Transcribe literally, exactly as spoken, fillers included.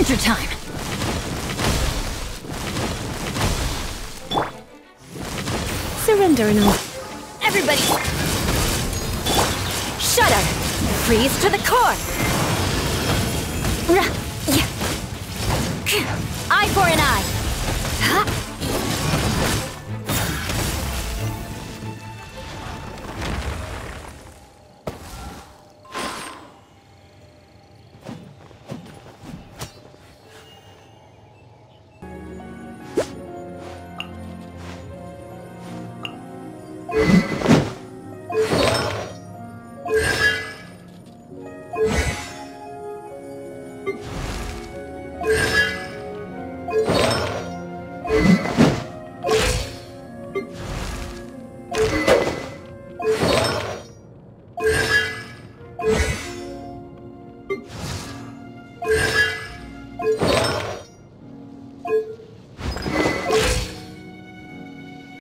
Adventure time! Surrender and I'll... Everybody! Shudder! Freeze to the core! Eye for an eye!